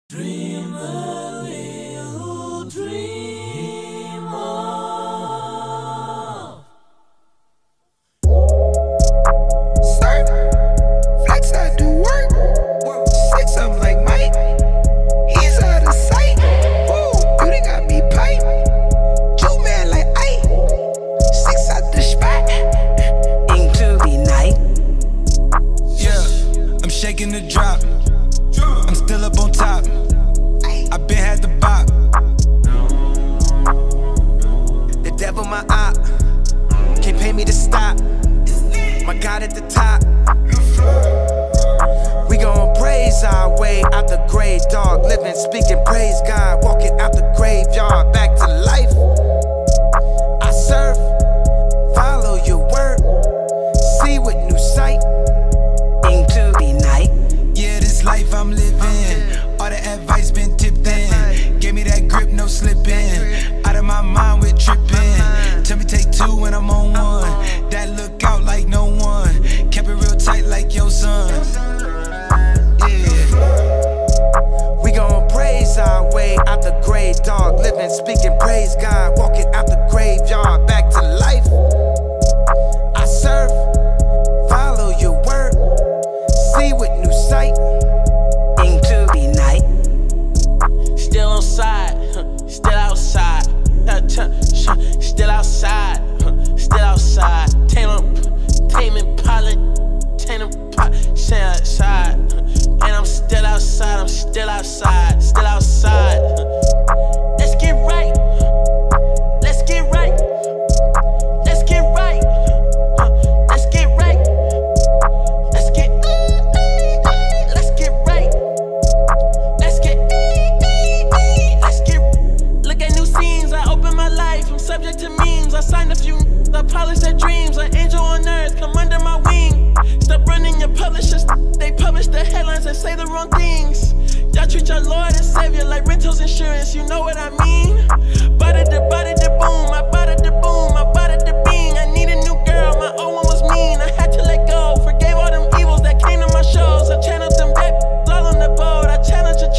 Dream a little dream of. Surf, flex, I do work. Say something like Mike. He's out of sight. Ooh, you done got me pipe. Two man like Ike. Six out the spot. Into the night. Yeah, I'm shaking the drop. I'm still up on top. I been had the bop. The devil my op. Can't pay me to stop. My God at the top. We gon' praise our way out the grave, dog. Living, speaking, praise God. Walking out the graveyard, back to life. I serve, follow your word. See with new sight. Into the night. Yeah, this life I'm living. All the advice been tipped in. Gave me that grip, no slipping. Out of my mind with tripping. Tell me take two when I'm on one. That look out like no one. Kept it real tight like your son. Yeah. We gon' praise our way out the grave, dog. Living, speaking, praise God. Walking out the graveyard, back to life. I serve, follow your word. See with new sight. Into the night. Still on side, still outside, still outside, still outside. Taming pilot, stay outside. And I'm still outside, still outside. Let's get right, let's get right, let's get right, let's get right, let's get right, let's get. Look at new scenes, I open my life, I'm subject to memes. I signed a few, I polish their dreams. An angel on earth, come under my wing. Stop running your publishers, they publish the headlines and say the wrong things. Y'all treat your Lord and Savior like rentals insurance, you know what I mean? Bada da boom, I bada da boom, I bada da bing. I need a new girl, my old one was mean. I had to let go, forgave all them evils that came to my shows. I channeled them back, all on the boat. I challenge your